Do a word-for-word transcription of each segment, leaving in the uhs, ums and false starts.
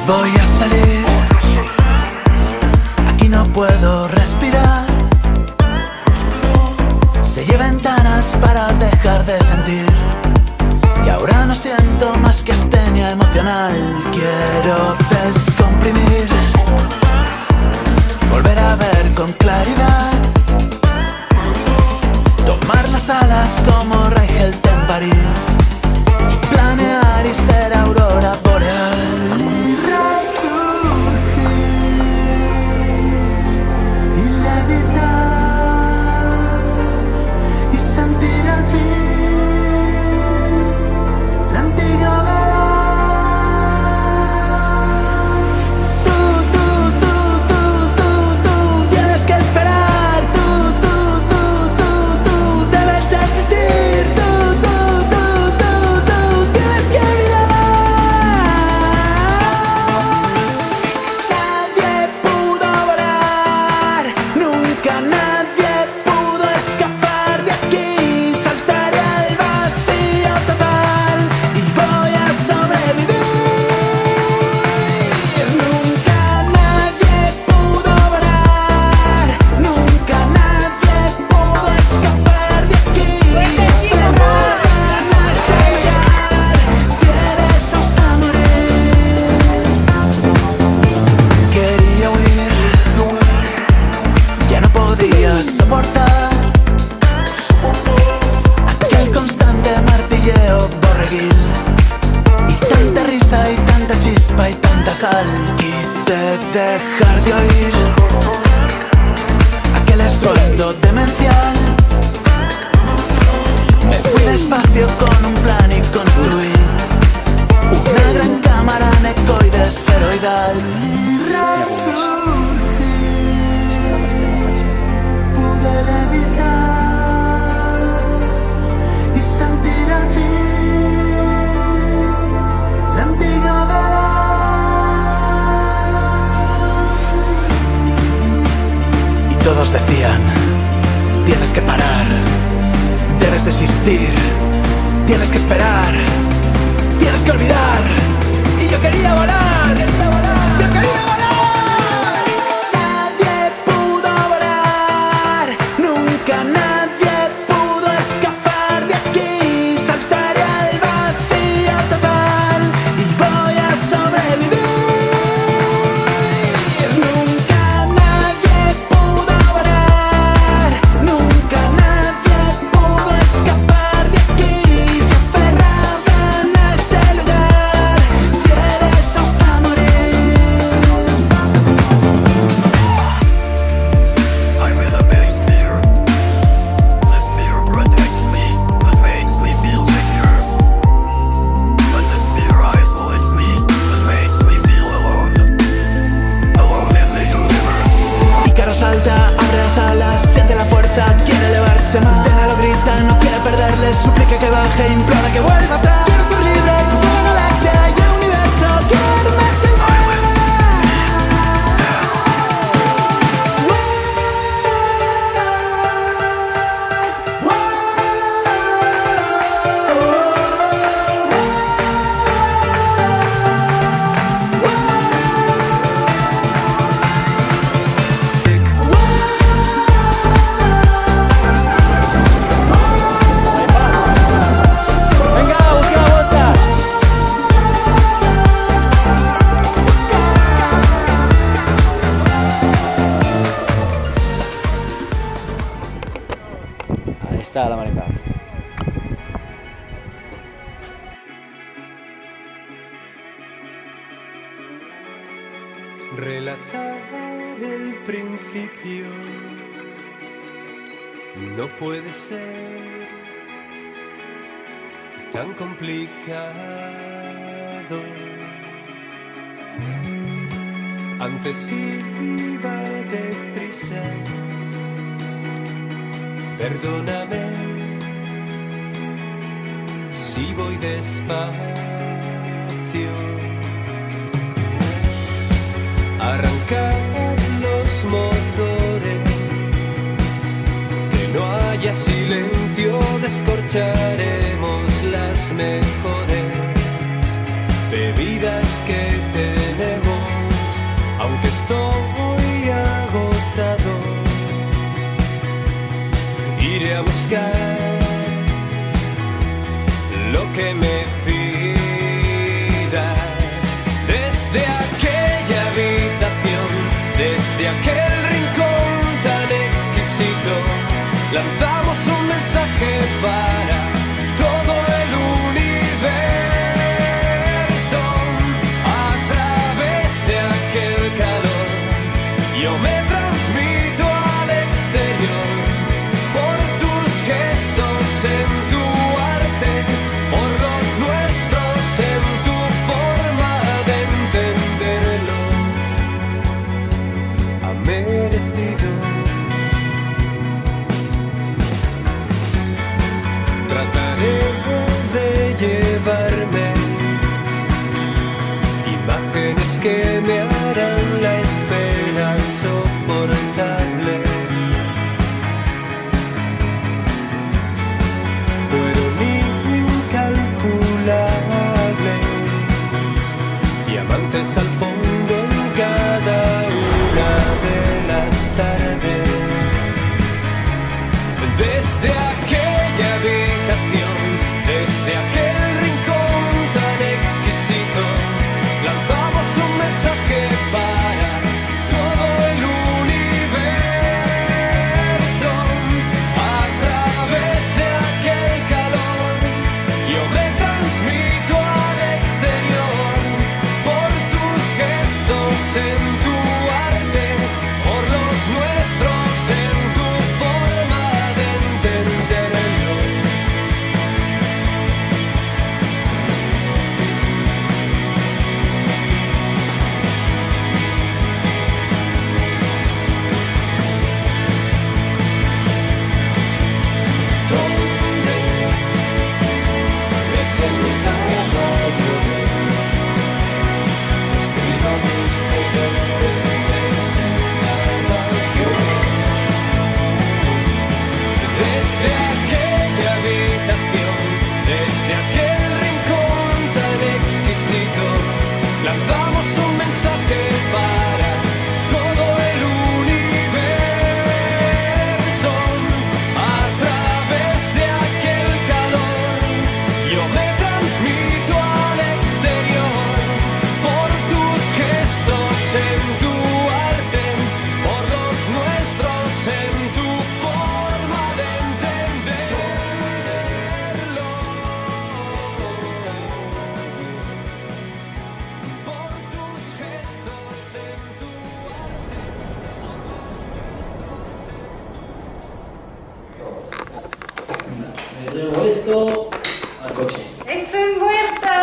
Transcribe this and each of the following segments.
Voy a salir, aquí no puedo respirar. Sellé ventanas para dejar de sentir, y ahora no siento más que astenia emocional. Quiero descomprimir, volver a ver con claridad, tomar las alas como Reichelt en París, y planear y ser aurora boreal. Soportar aquel constante martilleo borreguil, y tanta risa y tanta chispa y tanta sal. Quise dejar de oír aquel estruendo demencial. Me fui despacio con un plan y construí una gran cámara necoide esferoidal. Y sentir al fin la antigravedad. Y todos decían: tienes que parar, debes desistir, tienes que esperar, tienes que olvidar. Y yo quería volar, quería volar, yo quería volar. Manténalo, grita, no quiere perderle, suplica que baje, implora que vuelva atrás. Quiero ser libre, como la galaxia y el universo. Quiero más está la mar en paz. Relatar el principio no puede ser tan complicado. Antes iba deprisa. Perdóname si voy despacio. Arrancad los motores, que no haya silencio, descorcharemos las mejores bebidas que tenemos. que me pidas. Desde aquella habitación, desde aquel rincón tan exquisito, lanzamos un mensaje para todo el universo. A través de aquel calor, yo me transmito al exterior, por tus gestos en tu arte, por los nuestros en tu forma de entenderlo. Ha merecido. Trataré de llevarme imágenes que me harán la espera soportable. Fueron incalculables, diamantes al fondo en cada una de las tardes. Desde aquella habitación, desde aquel rincón tan exquisito, lanzamos un mensaje para todo el universo. A través de aquel calor, yo me transmito al exterior, por tus gestos en tu arte, por los nuestros en tu forma de entenderlo. ¿Dónde presenta la radio? Escriba desde donde presentaba yo. Desde aquella habitación, desde aquel rincón tan exquisito, lanzamos un mensaje para todo el universo. A través de aquel calor, yo me transmito al exterior, por tus gestos en tu arte, por los nuestros en tu forma de entenderlo. Por tus gestos en tu Me llevo esto al coche. ¡Estoy muerta!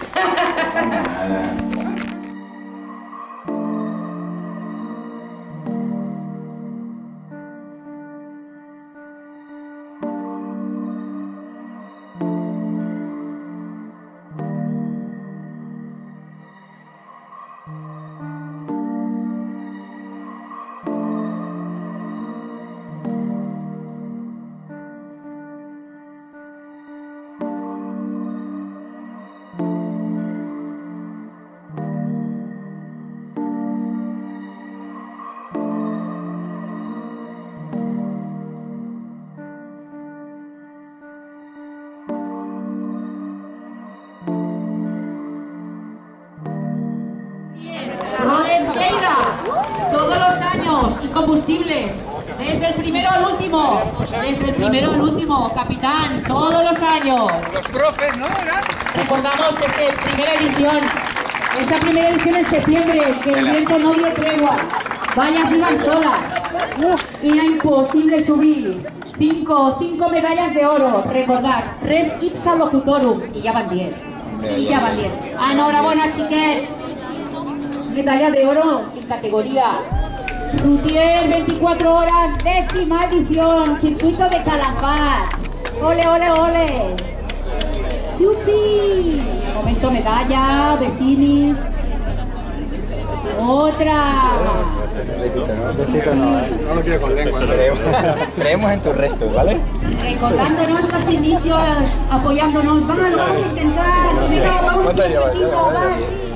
Rodes Lleida, todos los años, combustible, desde el primero al último, desde el primero al último, capitán, todos los años. Los profes, ¿no? ¿Eran? Recordamos esa primera edición, esa primera edición en septiembre, que el viento no dio tregua, vallas iban solas, era imposible subir, cinco, cinco medallas de oro, recordad, res ipsa locutorum, y ya van diez, y ya van diez. Enhorabuena, chiquets. Medalla de oro en categoría Luthier veinticuatro horas, décima edición, circuito de Calafat. Ole, ole, ole. ¡Yupi! Momento medalla, vecinis. Otra. Besito, ¿no? Besito no, no lo quiero con lengua. Creemos en tus restos, ¿vale? Recordando nuestros inicios, apoyándonos. Vamos, vamos a intentar. No sé. Venga, vamos, ¿Cuánto llevas? cinco, va, sí.